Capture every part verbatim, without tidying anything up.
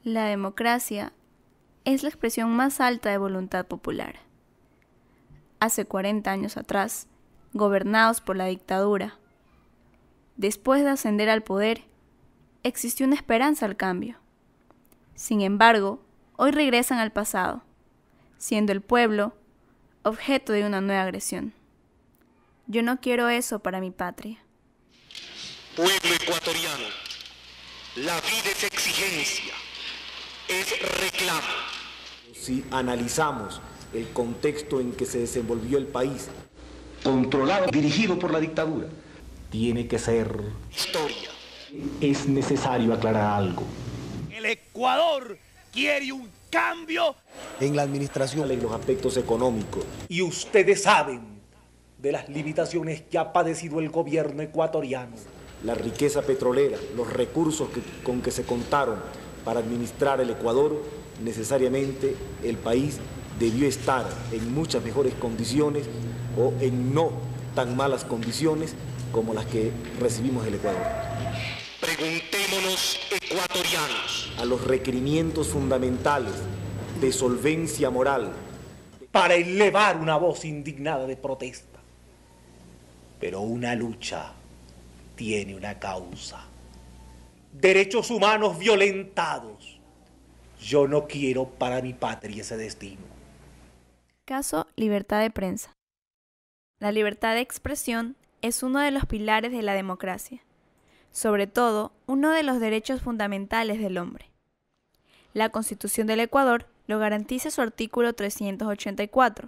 La democracia es la expresión más alta de voluntad popular. Hace cuarenta años atrás, gobernados por la dictadura, después de ascender al poder, existió una esperanza al cambio. Sin embargo, hoy regresan al pasado, siendo el pueblo objeto de una nueva agresión. Yo no quiero eso para mi patria. Pueblo ecuatoriano, la vida es exigencia, es reclamo. Si analizamos el contexto en que se desenvolvió el país, controlado, dirigido por la dictadura, tiene que ser historia. Es necesario aclarar algo. El Ecuador quiere un cambio en la administración, en los aspectos económicos. Y ustedes saben de las limitaciones que ha padecido el gobierno ecuatoriano. La riqueza petrolera, los recursos que, con que se contaron para administrar el Ecuador, necesariamente el país debió estar en muchas mejores condiciones o en no tan malas condiciones como las que recibimos el Ecuador. Preguntémonos, ecuatorianos, a los requerimientos fundamentales de solvencia moral para elevar una voz indignada de protesta. Pero una lucha tiene una causa. Derechos humanos violentados. Yo no quiero para mi patria ese destino. Caso Libertad de Prensa. La libertad de expresión es uno de los pilares de la democracia, sobre todo uno de los derechos fundamentales del hombre. La Constitución del Ecuador lo garantiza en su artículo trescientos ochenta y cuatro.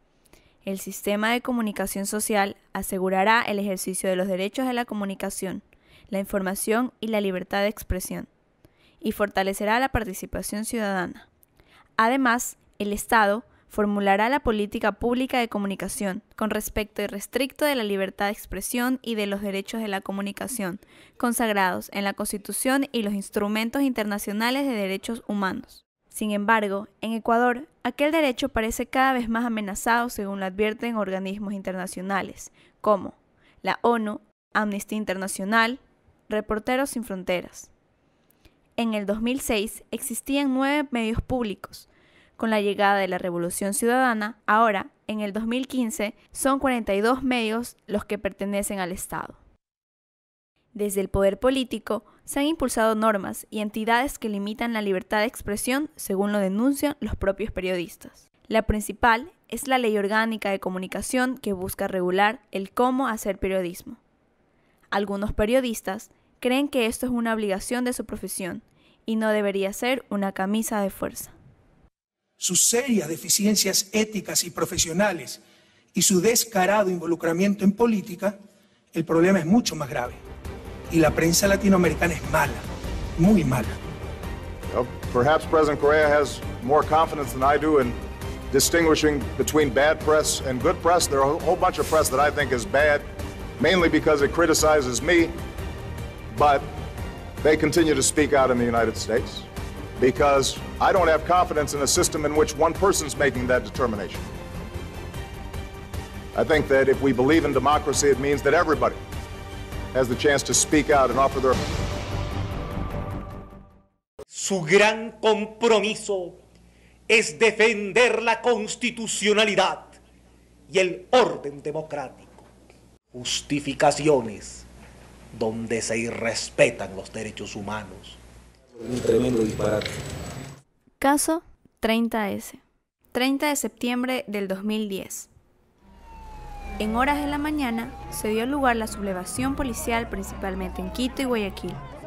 El sistema de comunicación social asegurará el ejercicio de los derechos de la comunicación, la información y la libertad de expresión, y fortalecerá la participación ciudadana. Además, el Estado formulará la política pública de comunicación con respecto irrestricto de la libertad de expresión y de los derechos de la comunicación, consagrados en la Constitución y los instrumentos internacionales de derechos humanos. Sin embargo, en Ecuador, aquel derecho parece cada vez más amenazado según lo advierten organismos internacionales, como la ONU, Amnistía Internacional, Reporteros Sin Fronteras. En el dos mil seis existían nueve medios públicos. Con la llegada de la Revolución Ciudadana, ahora, en el dos mil quince, son cuarenta y dos medios los que pertenecen al Estado. Desde el poder político, se han impulsado normas y entidades que limitan la libertad de expresión, según lo denuncian los propios periodistas. La principal es la Ley Orgánica de Comunicación, que busca regular el cómo hacer periodismo. Algunos periodistas creen que esto es una obligación de su profesión y no debería ser una camisa de fuerza. Sus serias deficiencias éticas y profesionales y su descarado involucramiento en política, el problema es mucho más grave. Y la prensa latinoamericana es mala, muy mala. Well, perhaps President Correa has more confidence than I do in distinguishing between bad press and good press. There are a whole bunch of press that I think is bad, mainly because it criticizes me, but they continue to speak out in the United States because I don't have confidence in a system in which one person's making that determination. I think that if we believe in democracy, it means that everybody has the chance to speak out and offer their... Su gran compromiso es defender la constitucionalidad y el orden democrático. Justificaciones donde se irrespetan los derechos humanos. Un tremendo disparate. Caso treinta ese. treinta de septiembre del dos mil diez. En horas de la mañana se dio lugar la sublevación policial principalmente en Quito y Guayaquil.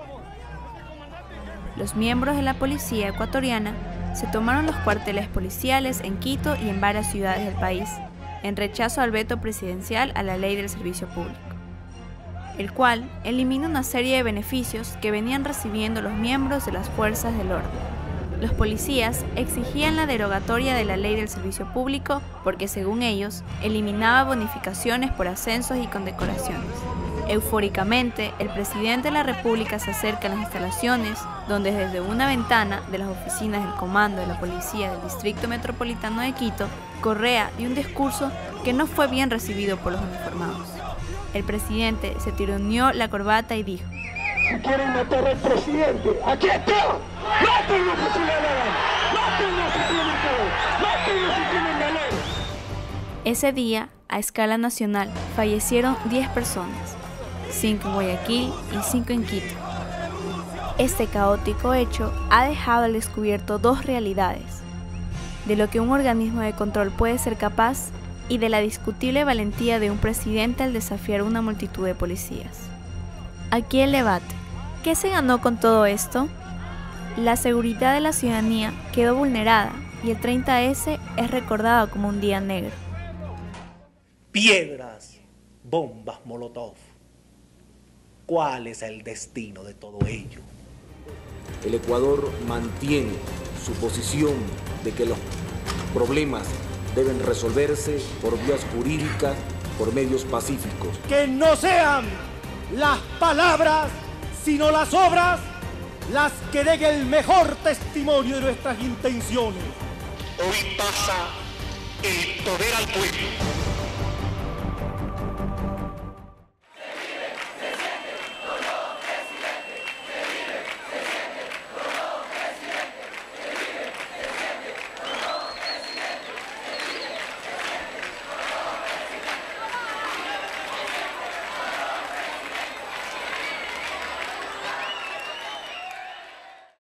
Los miembros de la policía ecuatoriana se tomaron los cuarteles policiales en Quito y en varias ciudades del país, en rechazo al veto presidencial a la ley del servicio público, el cual elimina una serie de beneficios que venían recibiendo los miembros de las fuerzas del orden. Los policías exigían la derogatoria de la ley del servicio público porque, según ellos, eliminaba bonificaciones por ascensos y condecoraciones. Eufóricamente, el presidente de la República se acerca a las instalaciones, donde desde una ventana de las oficinas del Comando de la Policía del Distrito Metropolitano de Quito, Correa dio un discurso que no fue bien recibido por los uniformados. El presidente se tironeó la corbata y dijo: Si quieren matar al presidente, ¡aquí está! ¡Mátenlo si se le da la gana! ¡Mátenlo si tienen que! ¡Mátenlo si tienen galera! Ese día, a escala nacional, fallecieron diez personas, cinco en Guayaquil y cinco en Quito. Este caótico hecho ha dejado al descubierto dos realidades: de lo que un organismo de control puede ser capaz y de la discutible valentía de un presidente al desafiar una multitud de policías. Aquí el debate: ¿qué se ganó con todo esto? La seguridad de la ciudadanía quedó vulnerada y el treinta ese es recordado como un día negro. Piedras, bombas Molotov. ¿Cuál es el destino de todo ello? El Ecuador mantiene su posición de que los problemas deben resolverse por vías jurídicas, por medios pacíficos. Que no sean las palabras, sino las obras, las que den el mejor testimonio de nuestras intenciones. Hoy pasa el poder al pueblo.